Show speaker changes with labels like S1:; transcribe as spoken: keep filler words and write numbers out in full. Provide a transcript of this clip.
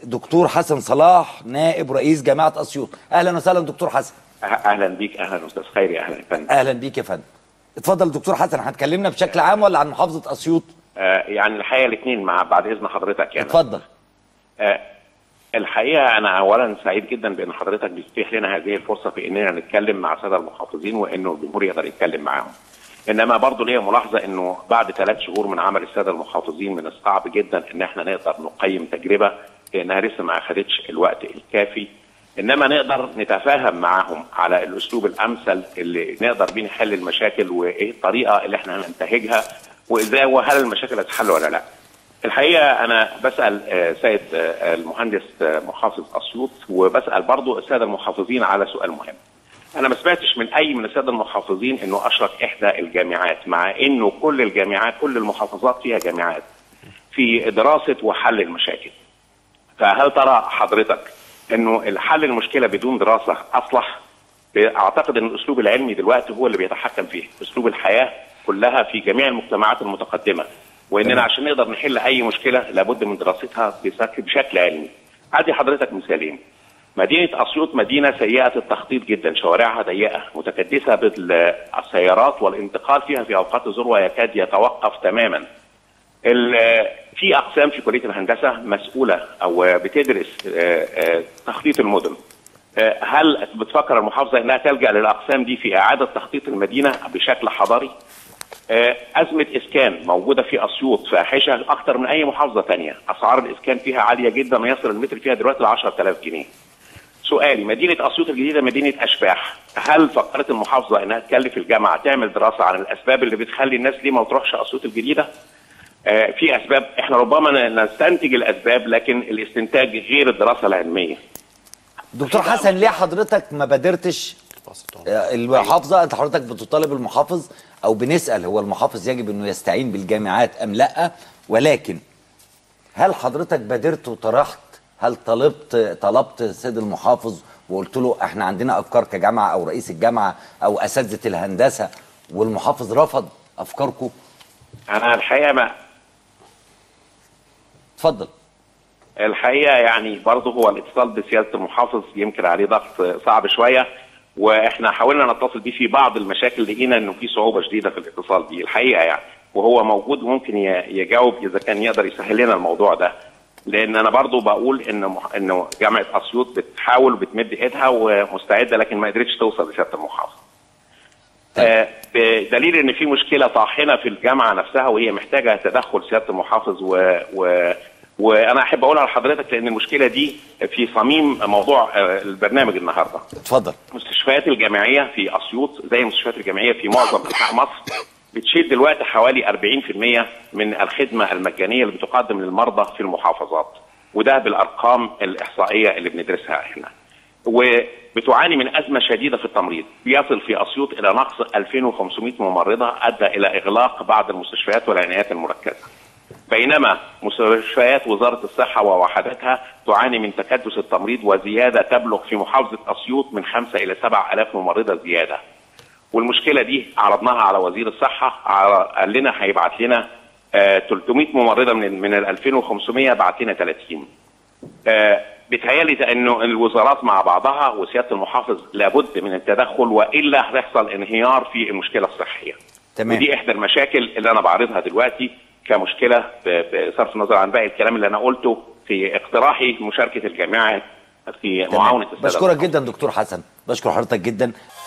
S1: دكتور حسن صلاح نائب رئيس جامعه اسيوط. اهلا وسهلا دكتور حسن.
S2: اهلا بيك. اهلا استاذ خيري. اهلا يا فندم.
S1: اهلا بيك يا فندم. اتفضل دكتور حسن، هتكلمنا بشكل عام ولا عن محافظه اسيوط؟
S2: آه يعني الحقيقه الاثنين مع بعد اذن حضرتك يعني.
S1: اتفضل.
S2: آه الحقيقه انا اولا سعيد جدا بان حضرتك بتتيح لنا هذه الفرصه في اننا نتكلم مع الساده المحافظين وانه الجمهور يقدر يتكلم معاهم. انما برضه ليا ملاحظه انه بعد ثلاث شهور من عمل الساده المحافظين من الصعب جدا ان احنا نقدر نقيم تجربه لانها لسه ما اخذتش الوقت الكافي، انما نقدر نتفاهم معاهم على الاسلوب الامثل اللي نقدر بيه نحل المشاكل وايه الطريقه اللي احنا هننتهجها وازاي وهل المشاكل هتتحل ولا لا. الحقيقه انا بسال سيد المهندس محافظ اسيوط وبسال برضه الساده المحافظين على سؤال مهم. انا ما سمعتش من اي من الساده المحافظين انه اشرك احدى الجامعات، مع انه كل الجامعات كل المحافظات فيها جامعات في دراسه وحل المشاكل. فهل ترى حضرتك انه الحل المشكله بدون دراسه اصلح؟ اعتقد ان الاسلوب العلمي دلوقتي هو اللي بيتحكم فيه، اسلوب الحياه كلها في جميع المجتمعات المتقدمه، واننا عشان نقدر نحل اي مشكله لابد من دراستها بشكل علمي. ادي حضرتك مثالين. مدينه اسيوط مدينه سيئه التخطيط جدا، شوارعها ضيقه متكدسه بالسيارات والانتقال فيها في اوقات الذروه يكاد يتوقف تماما. في اقسام في كليه الهندسه مسؤوله او بتدرس تخطيط المدن. هل بتفكر المحافظه انها تلجا للاقسام دي في اعاده تخطيط المدينه بشكل حضاري؟ ازمه اسكان موجوده في اسيوط فاحشه اكثر من اي محافظه ثانيه، اسعار الاسكان فيها عاليه جدا ويصل المتر فيها دلوقتي ل عشرة آلاف جنيه. سؤالي، مدينه اسيوط الجديده مدينه اشباح، هل فكرت المحافظه انها تكلف الجامعه تعمل دراسه عن الاسباب اللي بتخلي الناس ليه ما تروحش اسيوط الجديده؟ آه في اسباب احنا ربما نستنتج الاسباب لكن الاستنتاج غير الدراسه العلميه.
S1: دكتور حسن، ليه حضرتك ما بادرتش المحافظه؟ انت حضرتك بتطالب المحافظ او بنسال هو المحافظ يجب انه يستعين بالجامعات ام لا، ولكن هل حضرتك بادرت وطرحت؟ هل طلبت طلبت سيد المحافظ وقلت له احنا عندنا افكار كجامعه او رئيس الجامعه او اساتذه الهندسه والمحافظ رفض افكاركم؟
S2: انا الحقيقه ما
S1: اتفضل.
S2: الحقيقه يعني برضه هو الاتصال بسياده المحافظ يمكن عليه ضغط صعب شويه، واحنا حاولنا نتصل بيه في بعض المشاكل لقينا انه في صعوبه شديده في الاتصال بيه الحقيقه يعني، وهو موجود وممكن يجاوب اذا كان يقدر يسهل لنا الموضوع ده. لان انا برضه بقول ان انه جامعه اسيوط بتحاول وبتمد ايدها ومستعده لكن ما قدرتش توصل لسياده المحافظ. آه بدليل ان في مشكله طاحنه في الجامعه نفسها وهي محتاجه تدخل سياده المحافظ و, و وانا احب اقولها لحضرتك لان المشكله دي في صميم موضوع البرنامج النهارده.
S1: اتفضل.
S2: المستشفيات الجامعيه في اسيوط زي المستشفيات الجامعيه في معظم انحاء مصر بتشيل دلوقتي حوالي أربعين بالمئة من الخدمه المجانيه اللي بتقدم للمرضى في المحافظات، وده بالارقام الاحصائيه اللي بندرسها احنا. وبتعاني من ازمه شديده في التمريض، بيصل في اسيوط الى نقص ألفين وخمسمئة ممرضه ادى الى اغلاق بعض المستشفيات والعنايات المركزه. بينما مستشفيات وزاره الصحه ووحداتها تعاني من تكدس التمريض وزياده تبلغ في محافظه اسيوط من خمسة الى سبعة آلاف ممرضه زياده. والمشكله دي عرضناها على وزير الصحه، قال لنا هيبعت لنا آه ثلاثمئة ممرضه من من ال ألفين وخمسمئة، بعت لنا ثلاثين. آه بيتهيألي انه الوزارات مع بعضها وسياده المحافظ لابد من التدخل والا هيحصل انهيار في المشكله الصحيه.
S1: تمام.
S2: ودي احدى المشاكل اللي انا بعرضها دلوقتي كمشكله بصرف النظر عن باقي الكلام اللي انا قلته في اقتراحي مشاركه الجامعات في معاونه الساده.
S1: بشكرك جدا دكتور حسن، بشكر حضرتك جدا.